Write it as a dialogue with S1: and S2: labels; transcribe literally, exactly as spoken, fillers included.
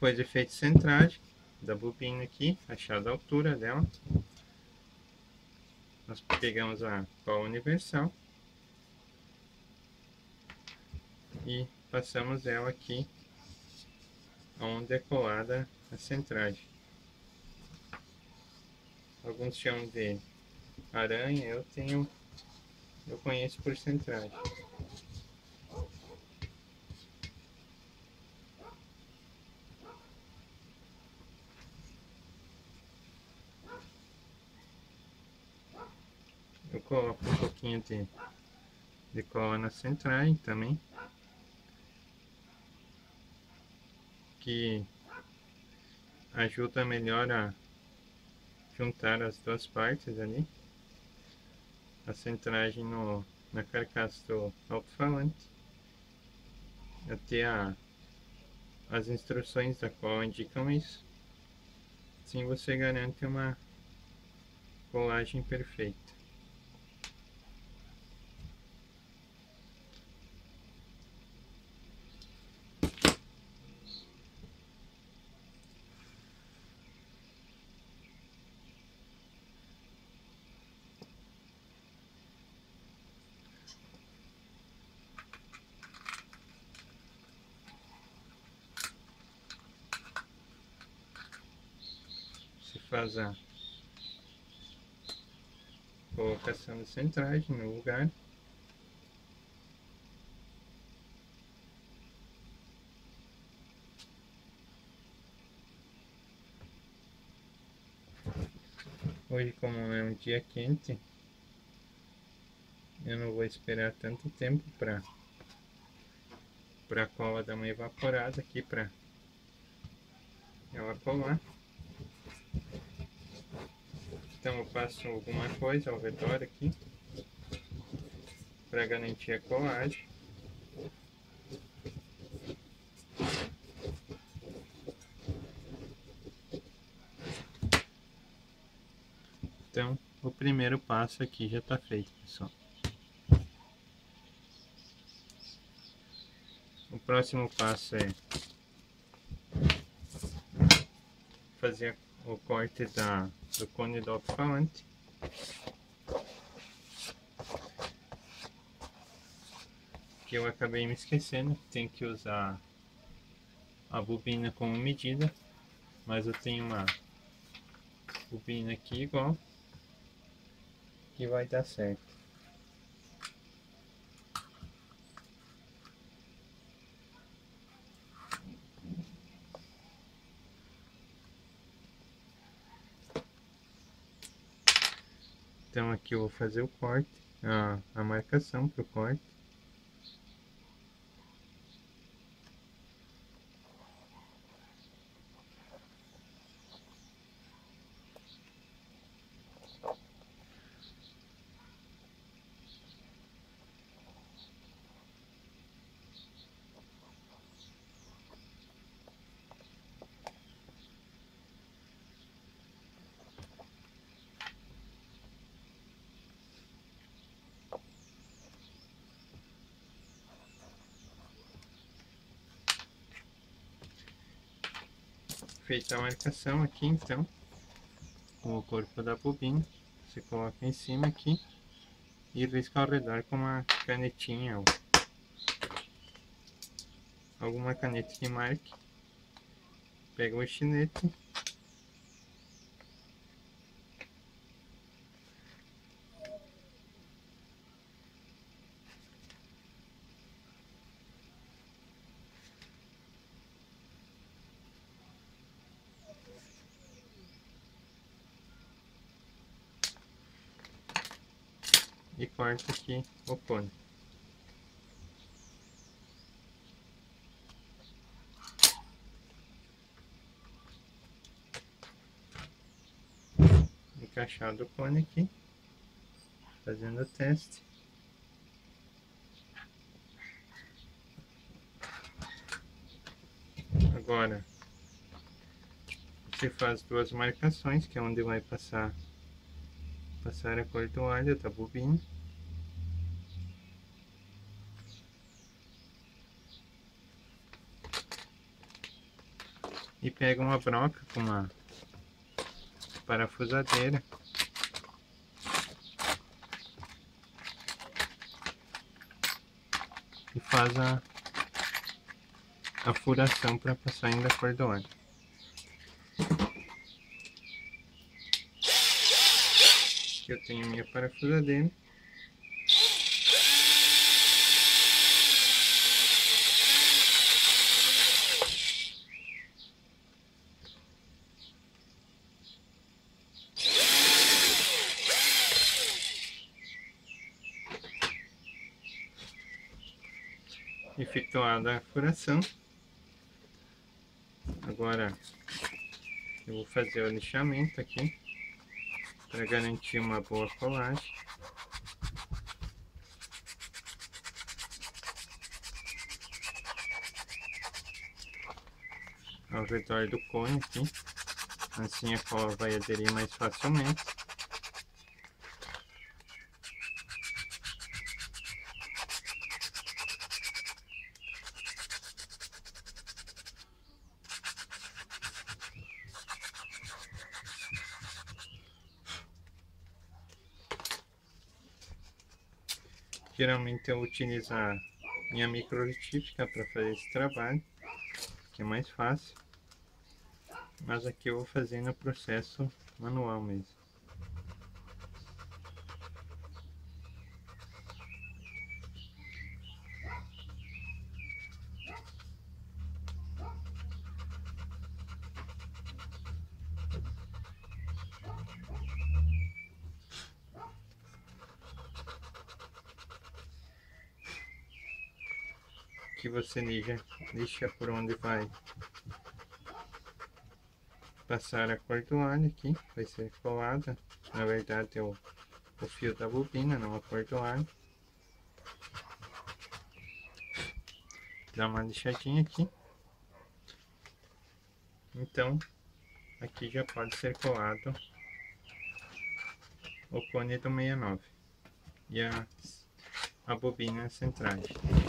S1: Depois de feito centragem da bobina aqui, achada a altura dela, nós pegamos a cola universal e passamos ela aqui onde é colada a centragem. Alguns chamam de aranha, eu tenho, eu conheço por centragem. Eu coloco um pouquinho de, de cola na centragem também, que ajuda melhor a juntar as duas partes ali, a centragem no, na carcaça do alto-falante. Até a, as instruções da cola indicam isso. Assim você garante uma colagem perfeita. Se faz a colocação da centragem no lugar. Hoje, como é um dia quente, eu não vou esperar tanto tempo para para a cola dar uma evaporada aqui para ela colar. Então eu passo alguma coisa ao redor aqui para garantir a colagem. Então o primeiro passo aqui já está feito, pessoal. O próximo passo é fazer o corte da, do cone do alto-falante. Que eu acabei me esquecendo, tem que usar a bobina como medida, mas eu tenho uma bobina aqui igual, que vai dar certo. Então aqui eu vou fazer o corte, a, a marcação para o corte. Feita a marcação aqui, então, com o corpo da bobina, você coloca em cima aqui e risca ao redor com uma canetinha ou alguma caneta que marque. Pega o estilete e corta aqui o cone. Encaixado o cone aqui, fazendo o teste. Agora você faz duas marcações, que é onde vai passar passar a cor do óleo da bobina. E pega uma broca com uma parafusadeira e faz a, a furação para passar ainda a cor do óleo. Aqui eu tenho minha parafusadeira. Efetuada a furação, agora eu vou fazer o lixamento aqui para garantir uma boa colagem. Ao redor do cone aqui, assim a cola vai aderir mais facilmente. Geralmente eu utilizo a minha micro-retífica para fazer esse trabalho, que é mais fácil, mas aqui eu vou fazer no processo manual mesmo. Que você lixa, lixa por onde vai passar a cor do óleo aqui, vai ser colada, na verdade é o, o fio da bobina, não a cor do óleo. Dá uma lixadinha aqui, então aqui já pode ser colado o cone do sessenta e nove e a, a bobina centrais.